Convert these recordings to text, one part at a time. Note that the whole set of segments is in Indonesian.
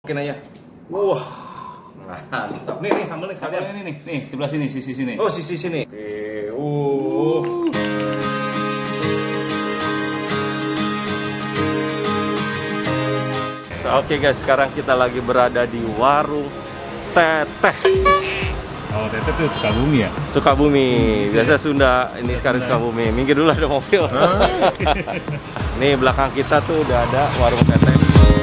Mungkin aja. Wah, mantap. Nih sambal nih sekalian. Nih, sebelah sini, sisi sini. Oh, sisi sini. Oke guys, sekarang kita lagi berada di warung Teteh. Oh, Teteh tuh Sukabumi ya? Sukabumi, biasa Sunda, ini sekarang Sukabumi. Minggir dulu, ada mobil. Nih belakang kita tuh udah ada warung Teteh.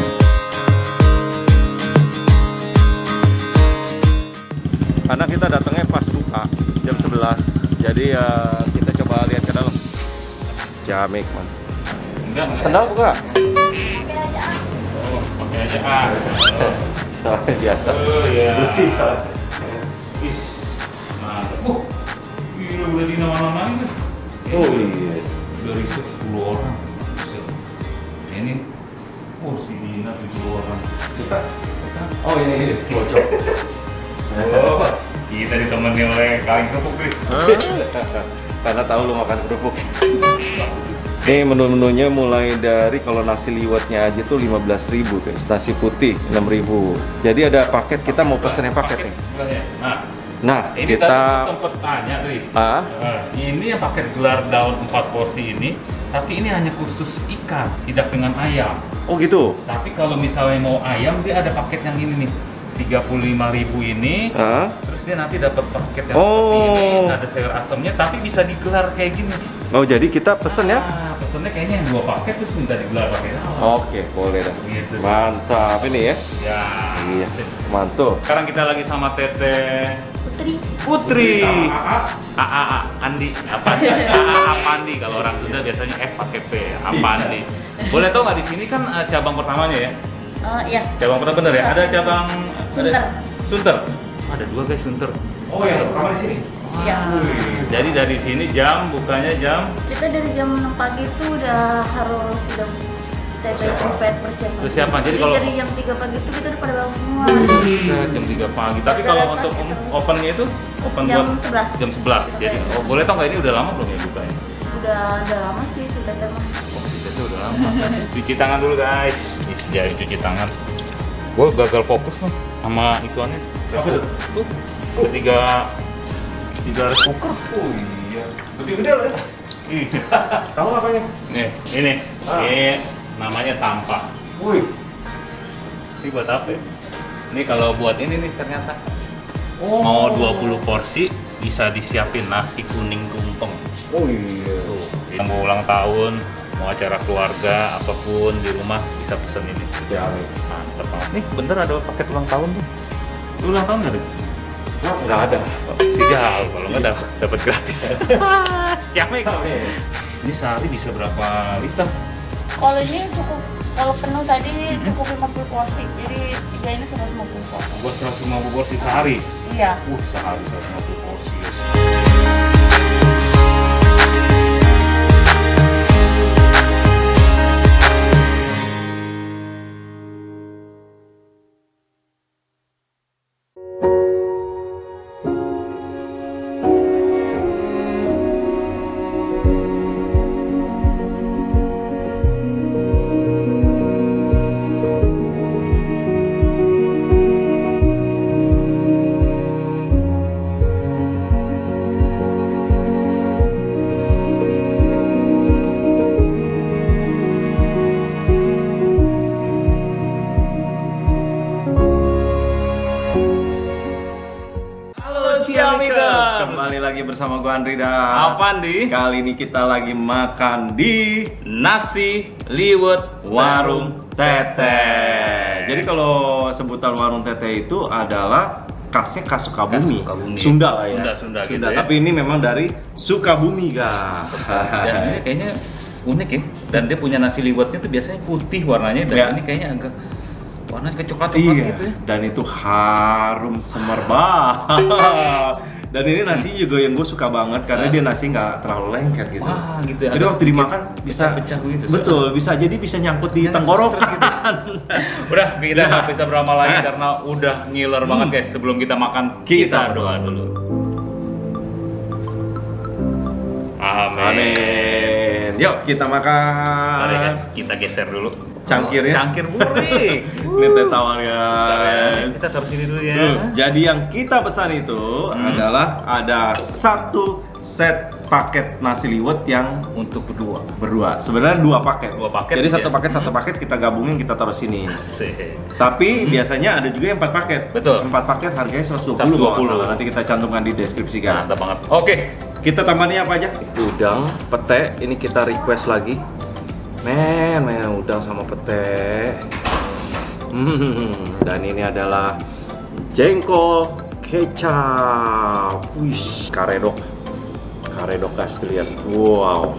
Karena kita datangnya pas buka jam 11. Jadi ya kita coba lihat ke dalam. Jamik man. Enggak. Sendal buka? Oh, pakai aja ah. Soalnya biasa. Oh iya. Bersih soalnya. Is. Mantap. Gila udah di nama-nama ini. Oh iya. Udah riset 10 orang. Ini si Dina 7 orang. Kita? Oh ini bocor. Oh, kita ditemani oleh kaleng kerupuk nih. Karena tahu lu makan kerupuk. Nih menu-menunya mulai dari kalau nasi liwetnya aja tuh 15.000 guys, nasi putih 6.000. Jadi ada paket, kita mau pesen yang paket nih. Nah, ini kita tadi sempet tanya, Tri. Ini yang paket gelar daun 4 porsi ini, tapi ini hanya khusus ikan, tidak dengan ayam. Oh gitu. Tapi kalau misalnya mau ayam, dia ada paket yang ini nih. 35.000 ini, terus dia nanti dapat paket yang seperti ini, ada sayur asamnya, tapi bisa digelar kayak gini. Oh jadi kita pesen ya? Pesennya kayaknya yang 2 paket terus minta digelar pakai daun. Oke, boleh dah. Gitu. Mantap ini ya? Ya. Iya, mantap. Sekarang kita lagi sama Teteh Putri. AA Andi. Apandi kalau orang Sunda biasanya F pakai P. Apandi. Boleh tahu nggak di sini kan cabang pertamanya ya? Iya. Cabang pertama bener ya? Ada cabang Sunter. Sunter. Ada 2 guys Sunter. Oh yang pertama di sini. Iya. Jadi dari sini bukanya jam. Kita dari jam 6 pagi itu udah harus sudah prepare persiapan. Persiapan. Jadi kalau dari jam 3 pagi itu kita udah pada bangun semua. Jam 3 pagi. Tapi kalau untuk opennya itu jam buat 11. Jam 11. Jadi boleh tau nggak ini udah lama belum ya bukanya? Udah lama sih sudah lama. Itu udah lama. Cuci tangan dulu guys. Jadi cuci tangan. Gue gagal fokus loh sama ituannya. Tuh, tiga rice cooker. Oh iya. Lebih gede loh ya. Kamu ngapain? Nih, ini namanya tampak. Wih. Ini buat apa? Ini kalau buat ini nih ternyata. Mau 20 porsi bisa disiapin nasi kuning tumpeng. Oh iya. Tuh, yang mau ulang tahun, mau acara keluarga, apapun di rumah bisa pesen ini. Jamik. Mantep banget. Nih bener ada paket ulang tahun tuh. Lu ulang tahun nggak deh? Nggak ada. Sigal, kalau nggak dapat gratis. Jamik. Ini sehari bisa berapa liter? Kalau ini cukup, kalau penuh tadi cukup 50 porsi. Jadi 3 ini 150 porsi. Buat 150 porsi sehari? Iya. Sehari 150 porsi. Ciamikers, kembali lagi bersama gua Andri dan Apandi. Kali ini kita lagi makan di Nasi liwet Warung Teteh. Jadi kalau sebutan Warung Teteh itu adalah khasnya khas Sukabumi. Sunda lah ya. Sunda gitu ya. Tapi ini memang dari Sukabumi, guys. Dan ini kayaknya unik ya. Dan dia punya nasi liwetnya tuh biasanya putih warnanya, dan ini kayaknya agak warnanya kecoklat-coklat gitu ya. Dan itu harum semerbak. Dan ini nasi juga yang gue suka banget karena dia nasi nggak terlalu lengket gitu. Wah gitu ya. Jadi waktu dimakan bisa pecah gitu. Betul, bisa jadi bisa nyangkut di tenggorokan. Gitu. Udah kita nggak bisa beramal lagi karena udah ngiler banget guys. Sebelum kita makan kita doa dulu. Amin. Yuk kita makan. Mari guys, kita geser dulu. cangkir ya. Cangkir burik. Ini teh tawar guys. Kita taruh sini dulu ya. Jadi yang kita pesan itu adalah ada satu set paket nasi liwet yang Untuk berdua. Sebenarnya dua paket. Dua paket Jadi ya? satu paket kita gabungin kita taruh sini. Asik. Tapi biasanya ada juga yang 4 paket. Betul. 4 paket harganya 120. 120. kalau nggak salah. Nanti kita cantumkan di deskripsi guys. Mantap banget. Oke. Kita tambahannya apa aja? Udang, pete. Ini kita request lagi. Men, udang sama pete. Dan ini adalah jengkol kecap. Wih, karedok guys, lihat. Wow.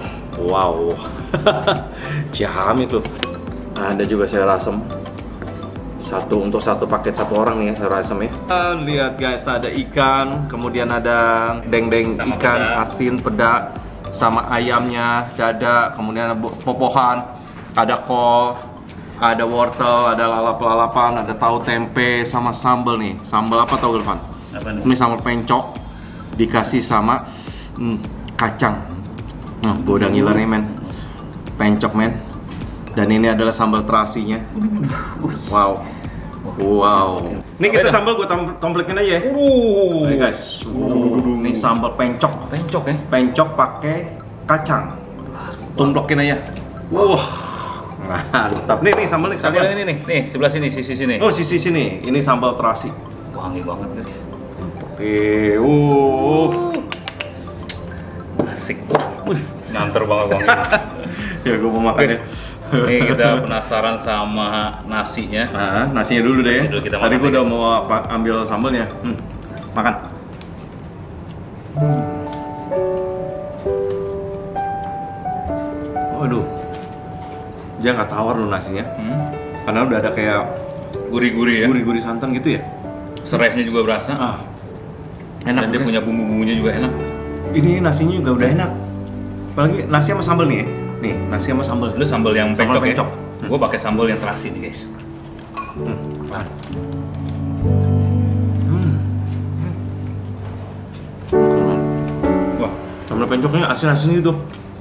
Jam itu. Ada juga sayur asem. Untuk satu paket satu orang nih ya sayur asem ya. Lihat guys, ada ikan, kemudian ada deng-deng Sama ikan peda. asin peda sama ayamnya, dada, kemudian ada popohan, ada kol, ada wortel, ada lalap-lalapan, ada tahu tempe sama sambal nih. Sambal apa tahu Irfan? Apa nih? Ini sambal pencok dikasih sama kacang. Nah, gue udah ngiler nih men. Pencok men. Dan ini adalah sambal terasinya. Wow. Ini kita sambal gue komplekin aja ya. Nih guys. Ini sambal pencok. Pencok ya. Pencok pakai kacang. Tumplokin aja. Wah. Mantap. Nih sambal nih Sambal sekalian. ini nih, sebelah sini, sisi sini. Oh, sisi sini. Ini sambal terasi. Wangi banget guys. Oke. Asik. Wih, nyanter banget wangi. Ya gue mau makan ya. Nih kita penasaran sama nasinya. Nah, nasinya dulu deh. Nasi dulu kita Tadi makan gue nih, udah guys. mau ambil sambalnya. Makan. Waduh. Dia nggak tawar loh nasinya. Karena udah ada kayak Gurih-gurih ya. gurih-gurih santan gitu ya. Serainya juga berasa. Enak Dan dia guys. punya bumbu-bumbunya juga enak. Ini nasinya juga udah enak. Apalagi nasi sama sambal nih ya. Nih, nasi sama sambal. Lu sambal yang Sambal pencok, pencok. ya? Gue pakai sambal yang terasi nih guys. Wah, Sambal pencoknya asin-asin gitu.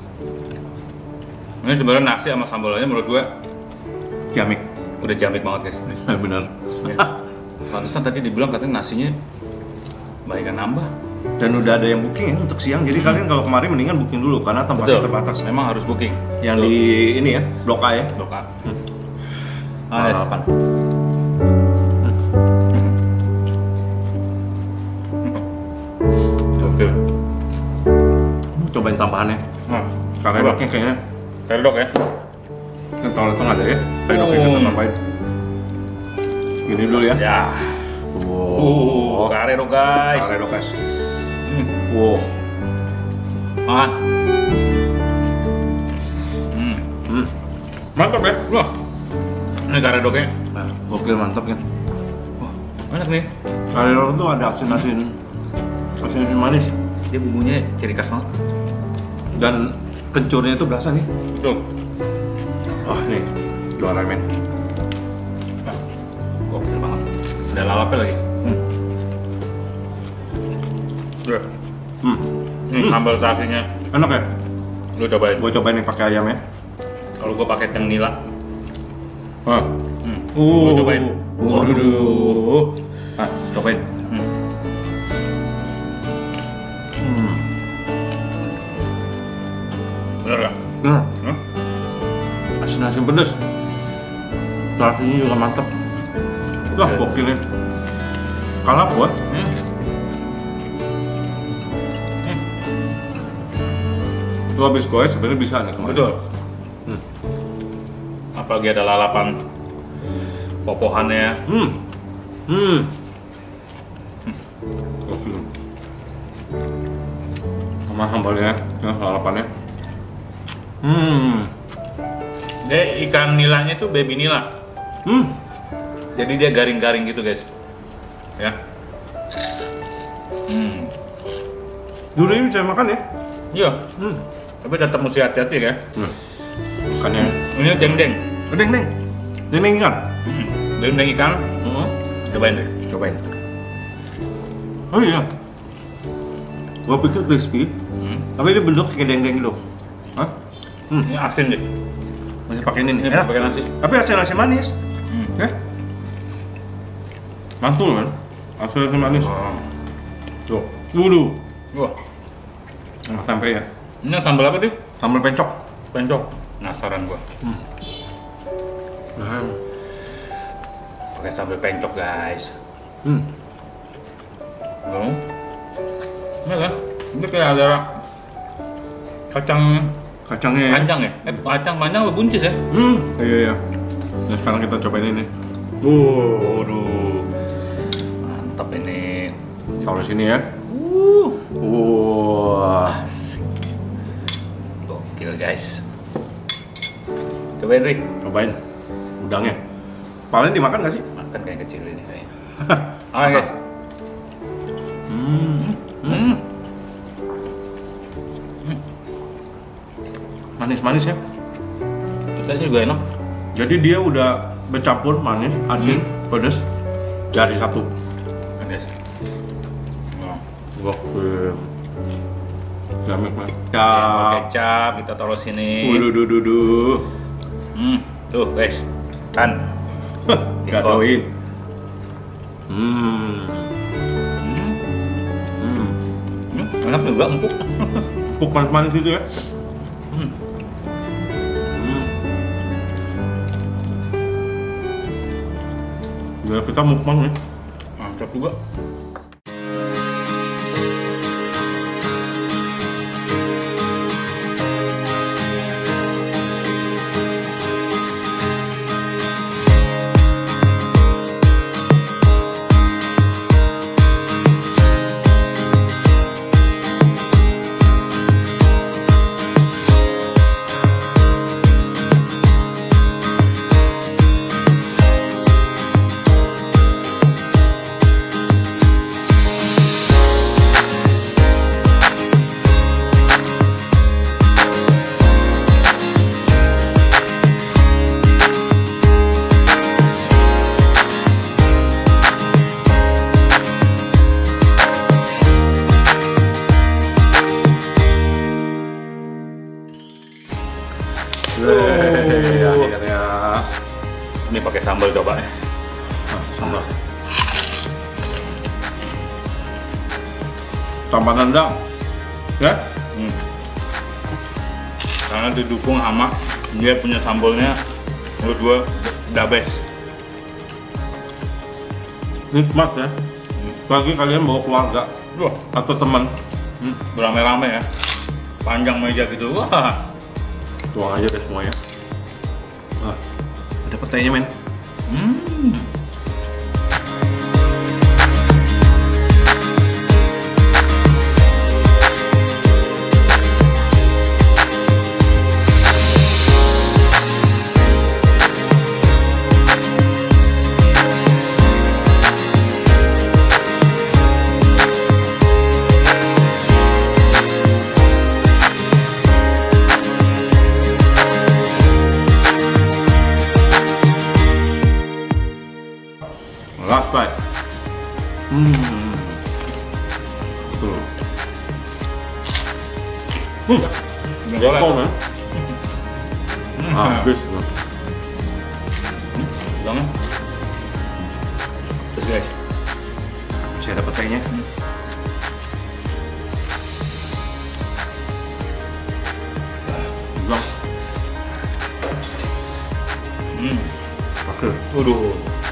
ini sebenarnya nasi sama sambalnya menurut gue Jamik. udah jamik banget guys. Bener. Pantesan tadi dibilang katanya nasinya banyak nambah. Dan udah ada yang booking ya untuk siang. Jadi kalian kalau kemarin mendingan booking dulu karena tempatnya terbatas. Memang harus booking. Yang di ini ya, Blok A ya. Blok A. Guys. Oke. Cobain tambahannya. Nah, Karedoknya kayaknya karedok ya. kan tahun lalu ada ya. Karedoknya kita tambahin. Gini dulu ya. Ya. Karedok guys. Karedok guys. Wow. Makan. Mantap ya. Wah. Ini karedoknya. Nah, gokil mantap kan. Wah, enak nih. Karedok tuh ada asin-asin manis Dia bumbunya ciri khas banget. dan kencurnya itu berasa nih. Betul. Wah nih juara men. Gokil banget. Ada lalapnya lagi. Udah. Ini sambal terasinya. Enak ya. Lu cobain. Gue cobain nih pakai ayam ya. Kalau gua pakai yang nila. Gua cobain. Waduh. Ah, cobain. Bener gak? Asin-asin pedas. Terasinya juga mantap. Wah, gokil nih. Kalah buat. Lu habis goes sebenarnya bisa nih kemarin. Betul. Apalagi ada lalapan popohannya. Gokil. Sama sambalnya, ya, lalapannya. Dia ikan nilanya tuh baby nila. Jadi dia garing-garing gitu guys. Ya. Dulu ini bisa makan ya? Iya. Tapi tetap mesti hati-hati ya. Ikannya. Ini dendeng. Deng. Deng ikan. Dendeng ikan. Cobain deh. Cobain. Oh iya. Gua pikir crispy. Tapi dia bentuk kayak deng-deng gitu. Hah? Ini asin deh. Masih pakai ini nih. Ini Enak. pakai nasi. Tapi hasil nasi manis. Ya. Mantul kan? Hasil nasi manis. Tuh. Waduh. Wah, Tempe ya. ini sambal apa, Dik? Sambal pencok. Pencok. Penasaran gua. Pakai sambal pencok, guys. Oh. Ini kan? Ini kayak ada kacangnya Kacangnya. ya? Kacang panjang apa buncis ya? Iya. Nah, sekarang kita cobain ini. Waduh. Mantap ini. Taruh sini ya. Wah. Gokil, guys. Cobain, Ri. Cobain udangnya. Paling dimakan nggak sih? Makan kayak kecil ini kayaknya. Oke, guys. Manis-manis ya. Kita juga enak. Jadi dia udah bercampur manis, asin, pedas jadi satu. Kan, guys. Gokil. Jamek man. Kecap kita taruh sini. Waduh. Tuh, guys. Kan. Gadoin. Enak juga, empuk. Empuk manis-manis itu ya. Udah kita mukbang nih. Mantap juga. Akhirnya Ini pakai sambal coba ya. sambal. Tambah nendang. Ya? Karena didukung sama dia punya sambalnya, menurut gua the best. Nikmat ya. Bagi kalian bawa keluarga Wah, atau teman, beramai-ramai ya. Panjang meja gitu. Wah. tuang aja deh semuanya. Nah, ada petainya men. Last bite. Tuh. Jempol men. Habis. Jangan. Terus guys, Masih ada petainya. Blok. Oke. waduh.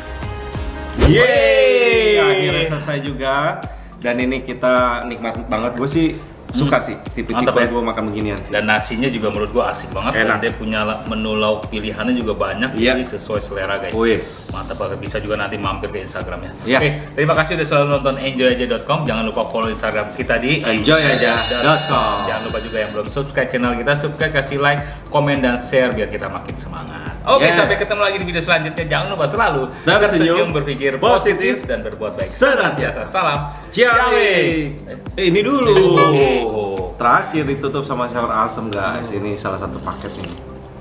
Yeay, akhirnya selesai juga. Dan ini kita nikmat banget. Gue sih suka sih tipe-tipe Mantap ya? gue makan beginian. Dan nasinya juga menurut gua asik banget. Enak. Dan dia punya menu lauk pilihannya juga banyak. Iya. Jadi sesuai selera guys. Oh yes. Mantap banget, bisa juga nanti mampir ke Instagramnya. Iya. Oke, terima kasih udah selalu nonton enjoyaja.com. Jangan lupa follow Instagram kita di enjoyaja.com. Jangan lupa juga yang belum subscribe channel kita, subscribe, kasih like, komen, dan share biar kita makin semangat. Oke, Yes. sampai ketemu lagi di video selanjutnya. Jangan lupa selalu Tersenyum, berpikir positif, positif, dan berbuat baik senantiasa. Salam Ciao. Ini dulu. Oh. Terakhir ditutup sama sayur asem guys. Ini salah satu paket nih.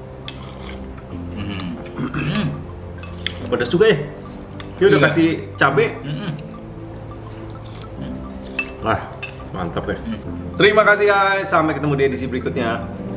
Pedas juga ya. Dia udah Iya. kasih cabe. Mantap guys. Terima kasih guys. Sampai ketemu di edisi berikutnya.